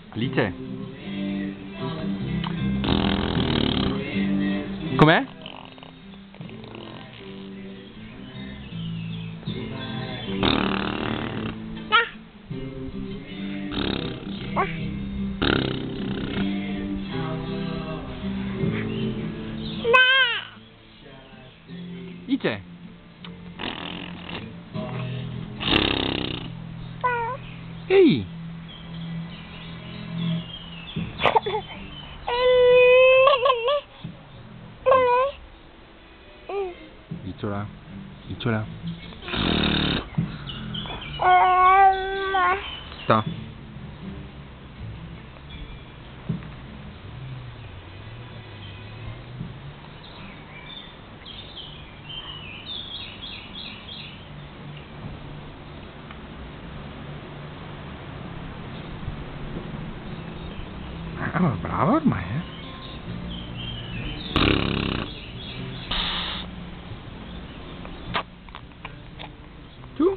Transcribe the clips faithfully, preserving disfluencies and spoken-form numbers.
Alice? Com'è? Alice? Ehi! Icciola, Icciola. Sta. Ah, brava ormai, eh? Tu?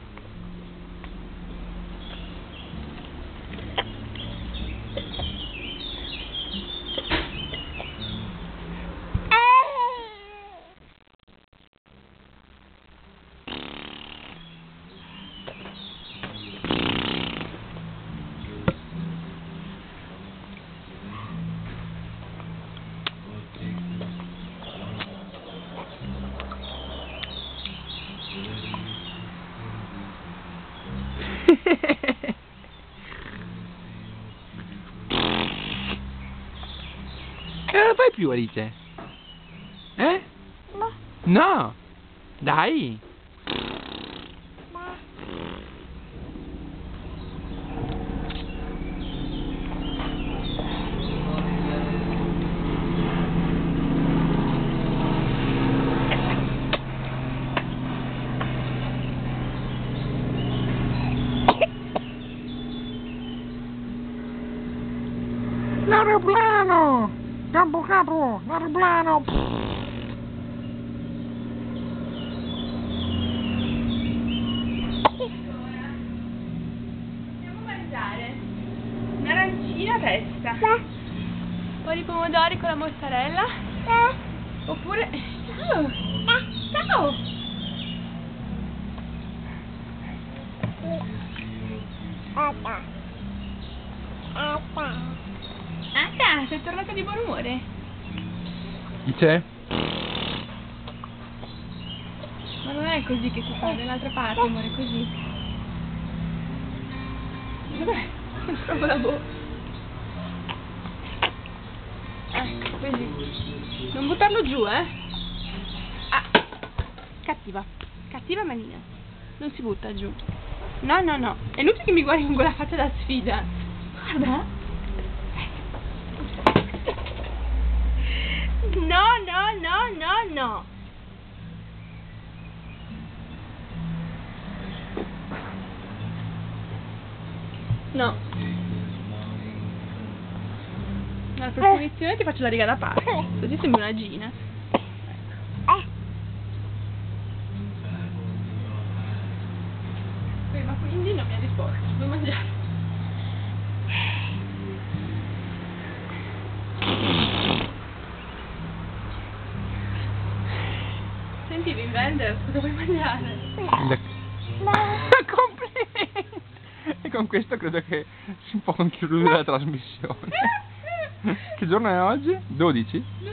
E non lo fai più, Alice? Eh? No. No! Dai! L'aeroplano! Capo capo! L'aeroplano! Andiamo a mangiare un'arancina a testa, Sì. un po' di pomodori con la mozzarella, Sì. oppure... Ciao! Ciao! Ata. Ata. Anca, sei tornata di buon umore? Alice? Ma non è così che si fa, nell'altra parte, amore, così. Dov'è? Non trovo la bocca. Ecco, così. Non buttarlo giù, eh? Ah, cattiva. Cattiva manina. Non si butta giù. No, no, no. È inutile che mi guardi con quella faccia da sfida. Guarda. No, no, no, no, no. No. Alla prossima lezione ti faccio la riga da parte. Così sembri una gina. Eh. Beh, ma quindi non mi ha risposto. Vuoi mangiare? Senti, Vivander, cosa vuoi mangiare? Complimenti! E con questo credo che si può concludere la trasmissione. Che giorno è oggi? dodici?